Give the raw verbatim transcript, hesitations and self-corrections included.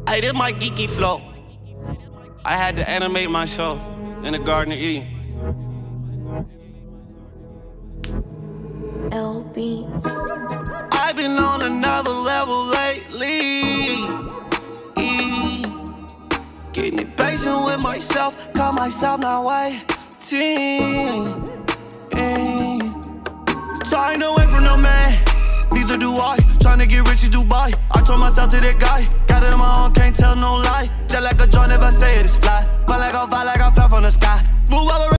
Hey, this my geeky flow. I had to animate my show in the Garden of Eden. L Beats. I've been on another level lately. Getting impatient with myself, call myself not waiting. Trying to wait for no man, neither do I. Trying to get rich in Dubai. I told myself to that guy, got it on my own, can't tell no lie. Just like a joint if I say it, it's fly. But like a vibe, like I fell from the sky. Move over.